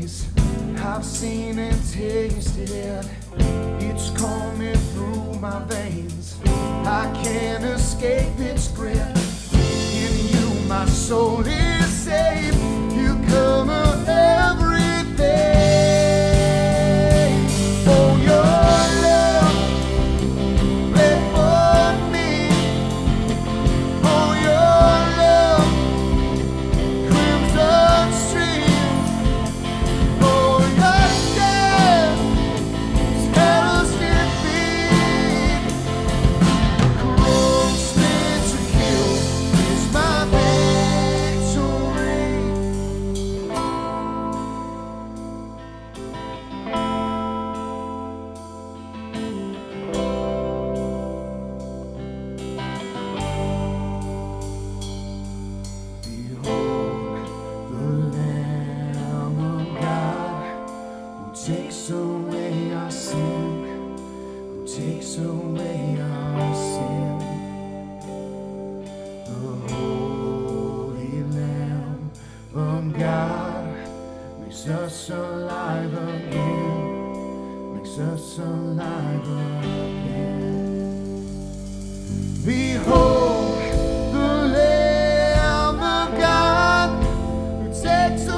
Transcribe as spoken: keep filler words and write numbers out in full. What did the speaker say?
grace I've seen and tasted. It's coming through my veins. I can't escape its grip. In you my soul is safe. You cover everything. Oh, your love bled for me. Oh, your love crimson stream. Oh, your death shadows defeat. Cross to kill is my victory. Behold the Lamb of God who takes away our sin, who takes away our sin. The Holy Lamb of God makes us alive again, makes us alive again. Behold the Lamb of God who takes away